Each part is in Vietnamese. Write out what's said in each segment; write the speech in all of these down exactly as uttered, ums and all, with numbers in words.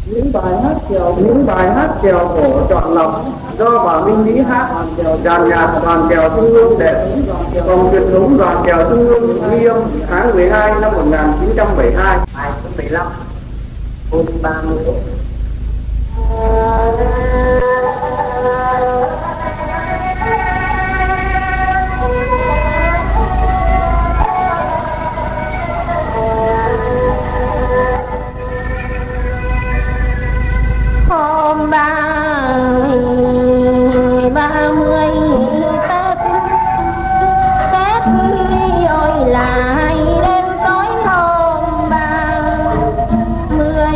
những bài hát chèo những bài hát chèo cổ chọn lọc do bà Minh Lý hát, dàn nhạc đoàn chèo Trung ương để phòng truyền thống đoàn chèo Trung ương ghi âm tháng mười hai năm một nghìn chín trăm bảy mươi hai. Bài số mười lăm, hôm ba mươi. Hôm ba ba mươi Tết, Tết ơi lại đêm tối hôm ba mươi.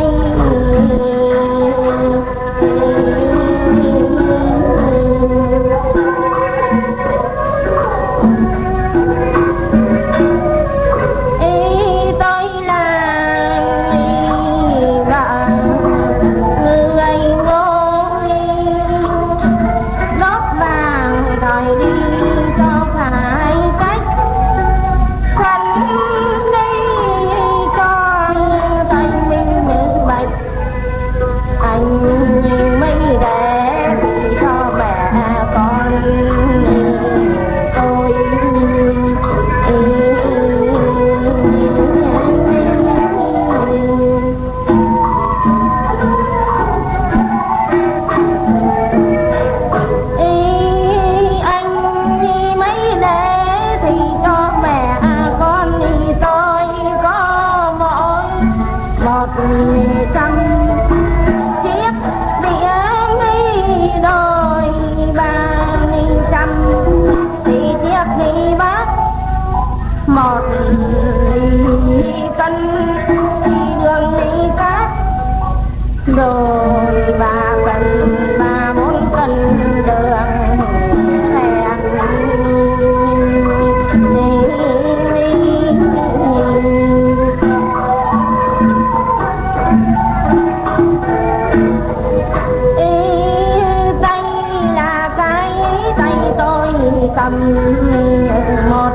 Ý tôi là bạn người ngồi góp vàng đòi đi cho phải cách khăn đi con tay mình như bạch anh mấy để cho mẹ con tôi. Trăm chiếc điện đi đôi ba trăm thì chiếc đi bác một cân đi đường đi cát rồi ba cân ba bốn cân đường hèn. Cầm một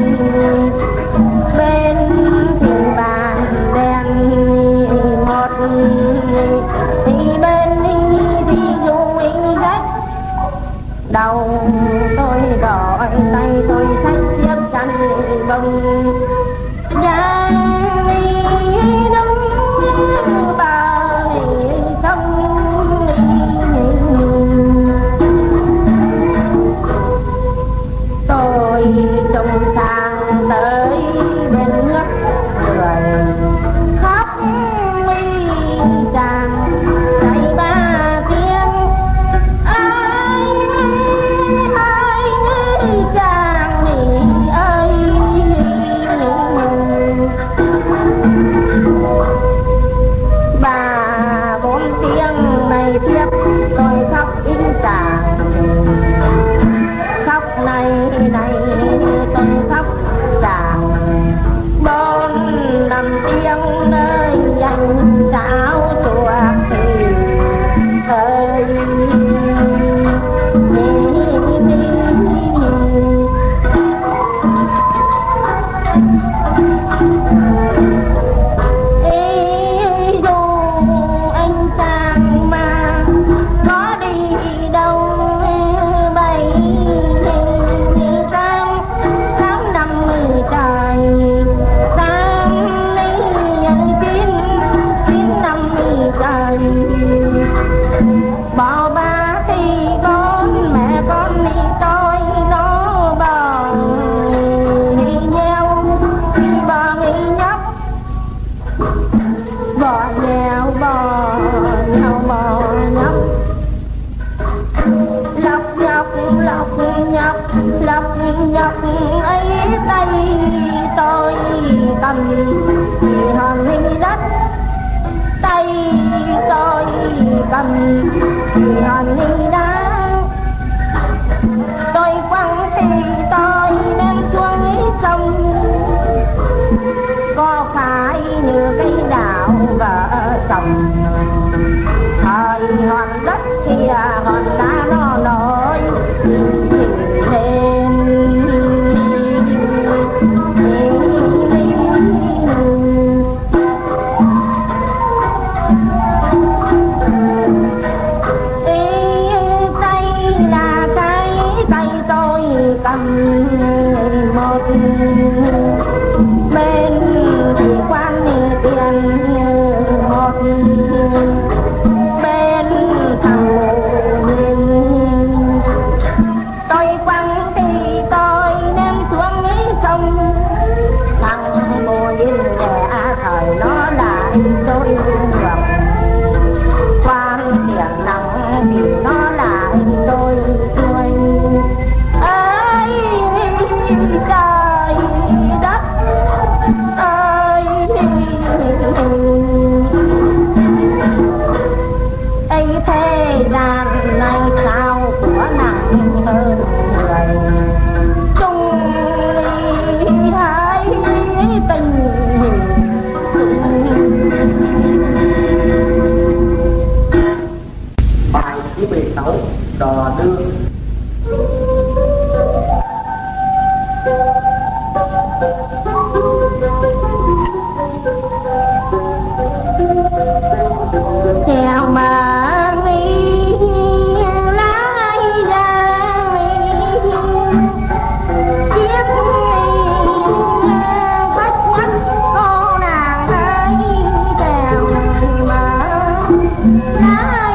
bên tiền bàn đèn, một thì bên đi thì dù ý rách đầu tôi đỏ tay tôi xách chiếc chăn bông ra đi đông bờ sông. Tôi trông sang tới bên nước người khóc mi chàng chạy ba tiếng ai ai chàng ơi. Ba bốn tiếng này tiếp tôi khóc in chàng khóc này này tôi khóc chàng bốn năm tiếng nơi dành cháo chuột thì ơi. Ý dù anh chàng mà có đi đâu bay sang tháng năm mươi trời sang đi chín chín năm mươi trời bỏ ba thì con mẹ con đi tôi nó bò đi nheo đi bò nghỉ nhóc bò nheo bò nheo bò nhóc lọc nhọc lọc nhọc lọc nhọc ấy tay tôi cầm thì hòn đi đất tay tôi cầm thì hòn đi đá tôi quăng thì tôi đem xuống sông có phải như cây đào vợ chồng thời hòn đất kia hòn đá nó nổi thêm. Ý bên thằng mù nhìn. Tôi quăng thì tôi ném xuống sông, thằng mù nhìn nhẹ thời nó lại tôi ngược, quan tiền nặng thì nó lại tôi cười. Ơi trời đất ơi, ấy thế gian này sao của nặng hơn người, chung ly hai tình Bài thứ mười sáu, đò đưa. theo mà mi lái ra chiếc khách nhắc cô nàng ấy theo mà lái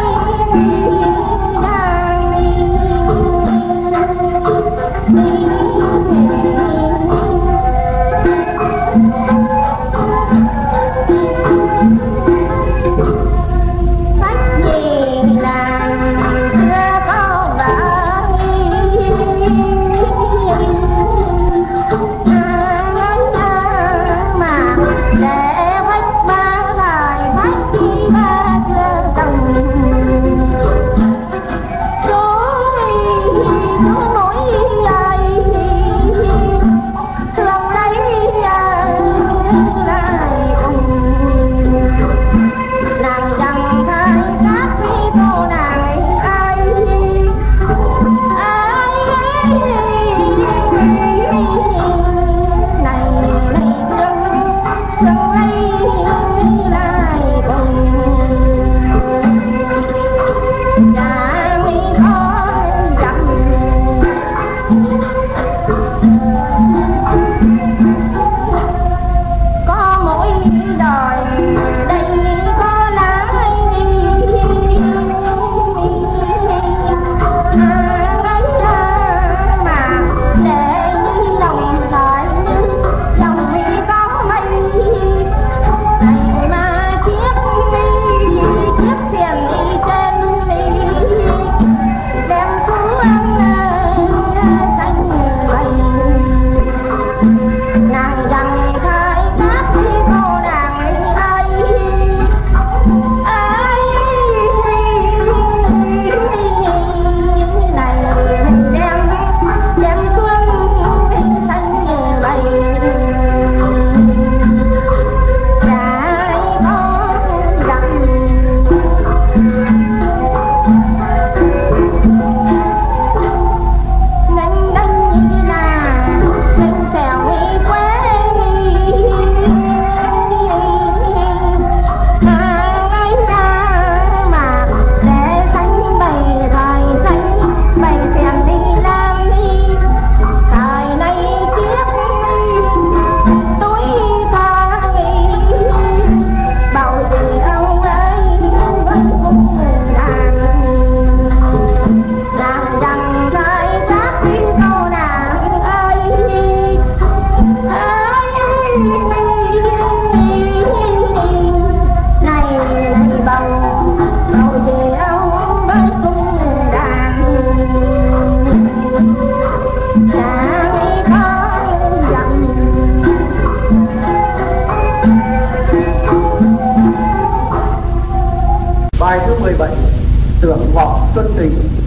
Bài thứ mười bảy, Tưởng vọng xuân tình.